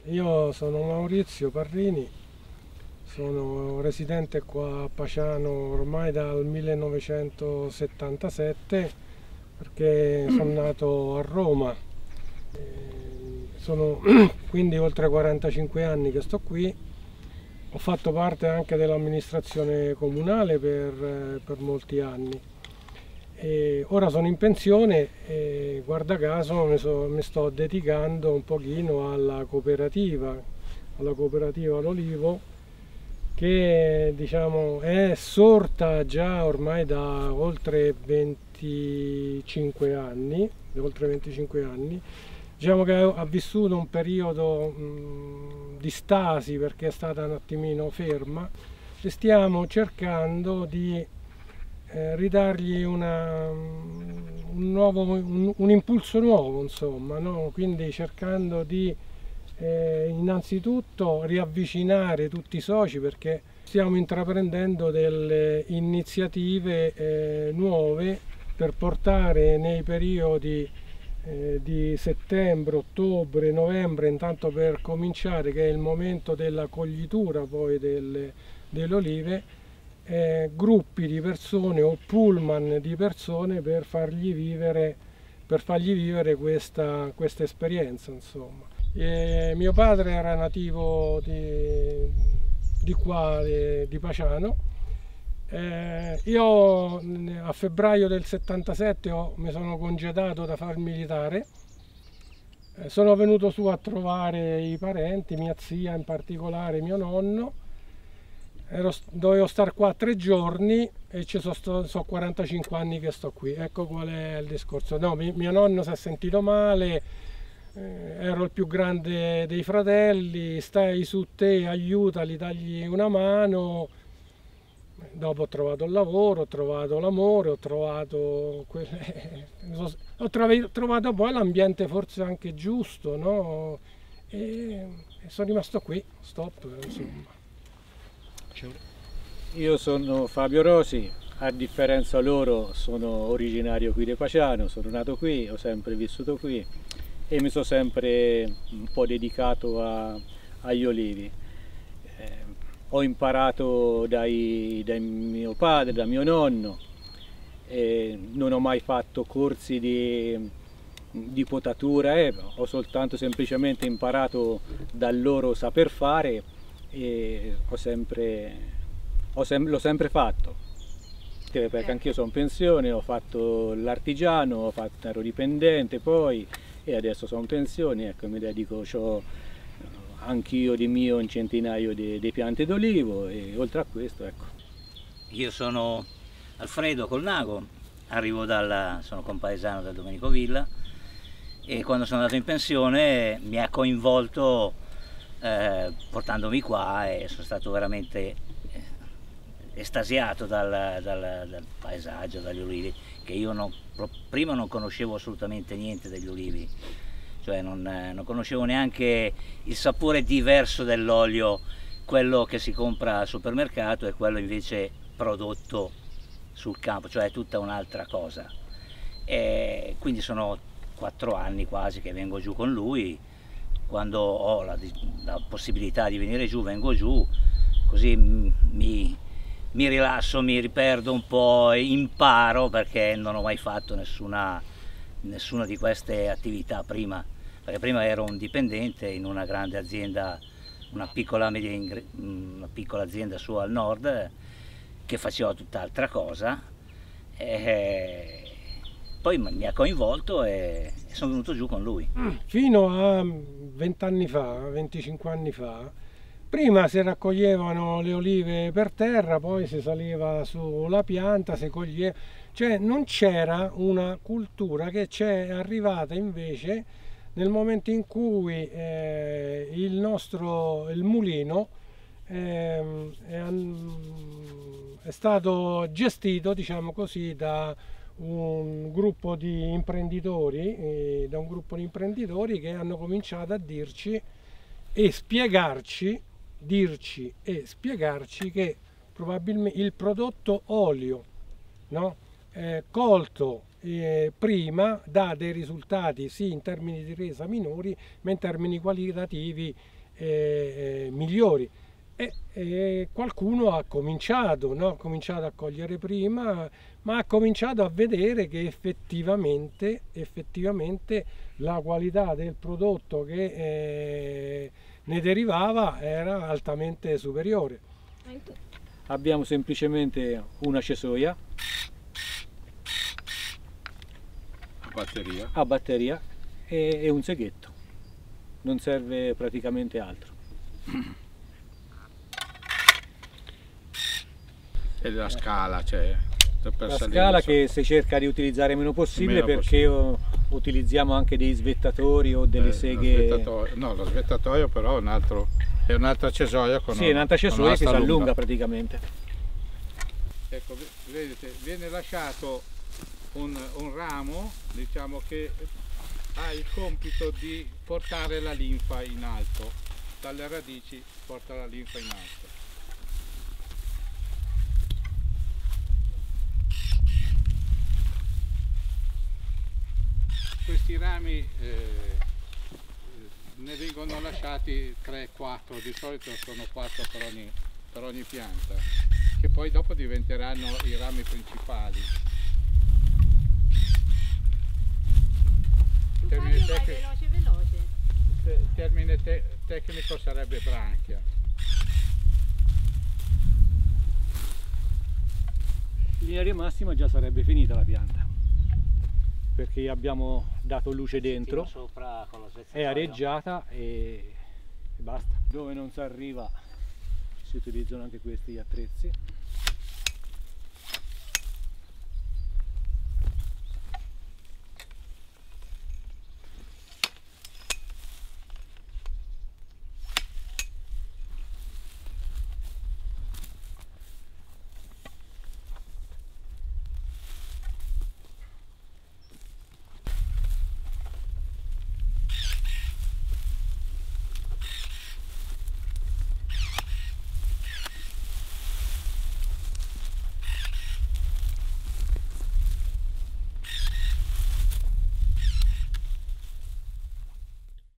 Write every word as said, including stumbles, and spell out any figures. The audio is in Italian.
Io sono Maurizio Parrini, sono residente qua a Paciano ormai dal millenovecentosettantasette perché sono nato a Roma. Eh, Sono quindi oltre quarantacinque anni che sto qui. Ho fatto parte anche dell'amministrazione comunale per, eh, per molti anni. E ora sono in pensione e guarda caso mi, so- mi sto dedicando un pochino alla cooperativa, alla cooperativa L'Olivo, che diciamo è sorta già ormai da oltre venticinque anni, da oltre venticinque anni. Diciamo che ha vissuto un periodo mh, di stasi perché è stata un attimino ferma e stiamo cercando di eh, ridargli una, un, nuovo, un, un impulso nuovo, insomma, no? Quindi cercando di eh, innanzitutto riavvicinare tutti i soci perché stiamo intraprendendo delle iniziative eh, nuove per portare nei periodi eh, di settembre, ottobre, novembre, intanto per cominciare, che è il momento della coglitura poi delle, delle olive, eh, gruppi di persone o pullman di persone per fargli vivere, per fargli vivere questa, questa esperienza, insomma. E mio padre era nativo di, di qua, di, di Paciano. Eh, io a febbraio del settantasette ho, mi sono congedato da fare il militare. Eh, sono venuto su a trovare i parenti, mia zia in particolare, mio nonno. Ero, dovevo stare qua tre giorni e ci sono, so quarantacinque anni che sto qui. Ecco qual è il discorso. No, mi, mio nonno si è sentito male, eh, ero il più grande dei fratelli, stai su te, aiutali, dagli una mano. Dopo ho trovato il lavoro, ho trovato l'amore, ho trovato, quelle, ho trovato poi l'ambiente forse anche giusto, no? E, e sono rimasto qui, stop, insomma. Io sono Fabio Rosi, a differenza loro sono originario qui di Paciano, sono nato qui, ho sempre vissuto qui e mi sono sempre un po' dedicato a, agli olivi. Eh, ho imparato dai, da mio padre, da mio nonno, e non ho mai fatto corsi di, di potatura, eh, ho soltanto semplicemente imparato dal loro saper fare e ho sempre, ho sem l'ho sempre fatto, perché anch'io sono in pensione, ho fatto l'artigiano, ho fatto, ero dipendente poi e adesso sono in pensione, ecco, mi dedico, ho anch'io di mio un centinaio di, di piante d'olivo e oltre a questo, ecco. Io sono Alfredo Colnago, arrivo dal, sono compaesano del Domenico Villa e quando sono andato in pensione mi ha coinvolto Eh, portandomi qua e sono stato veramente eh, estasiato dal, dal, dal paesaggio, dagli olivi, che io non, prima non conoscevo assolutamente niente degli olivi, cioè non, eh, non conoscevo neanche il sapore diverso dell'olio, quello che si compra al supermercato e quello invece prodotto sul campo, cioè è tutta un'altra cosa. E quindi sono quattro anni quasi che vengo giù con lui. Quando ho la, la possibilità di venire giù, vengo giù, così mi, mi rilasso, mi riperdo un po', imparo, perché non ho mai fatto nessuna, nessuna di queste attività prima, perché prima ero un dipendente in una grande azienda, una piccola, media, una piccola azienda su al nord, che faceva tutt'altra cosa, e poi mi ha coinvolto e sono venuto giù con lui. Fino a venti anni fa, venticinque anni fa, prima si raccoglievano le olive per terra, poi si saliva sulla pianta, si coglieva, cioè non c'era una cultura che c'è arrivata invece nel momento in cui eh, il nostro il mulino eh, è, è stato gestito, diciamo così, da un gruppo di imprenditori, eh, da un gruppo di imprenditori che hanno cominciato a dirci e spiegarci, dirci e spiegarci che probabilmente il prodotto olio, no? eh, colto eh, prima dà dei risultati sì in termini di resa minori, ma in termini qualitativi eh, migliori. E, e qualcuno ha cominciato, no? ha cominciato a cogliere prima, ma ha cominciato a vedere che effettivamente, effettivamente la qualità del prodotto che eh, ne derivava era altamente superiore. Abbiamo semplicemente una cesoia A batteria. a batteria e, e un seghetto, non serve praticamente altro. E la scala, cioè, per La salire scala so- che si cerca di utilizzare meno possibile, Meno perché oh, utilizziamo anche dei svettatori o delle eh, seghe. lo svettatoio- no, lo svettatoio però è, un altro, è un'altra cesoia con Sì, una, un'altra con cesoia che si un'asta allunga lunga. praticamente. Ecco, v- vedete, viene lasciato un, un ramo, diciamo, che ha il compito di portare la linfa in alto, dalle radici porta la linfa in alto. Questi rami eh, ne vengono lasciati tre quattro, di solito sono quattro per ogni, per ogni pianta, che poi dopo diventeranno i rami principali. Il termine, Fabio, vai tec- veloce veloce. il termine te- tecnico sarebbe branchia. In linea di massima già sarebbe finita la pianta, perché abbiamo dato luce dentro, Sopra con lo è svezzatoio. areggiata e, e basta. Dove non si arriva si utilizzano anche questi attrezzi.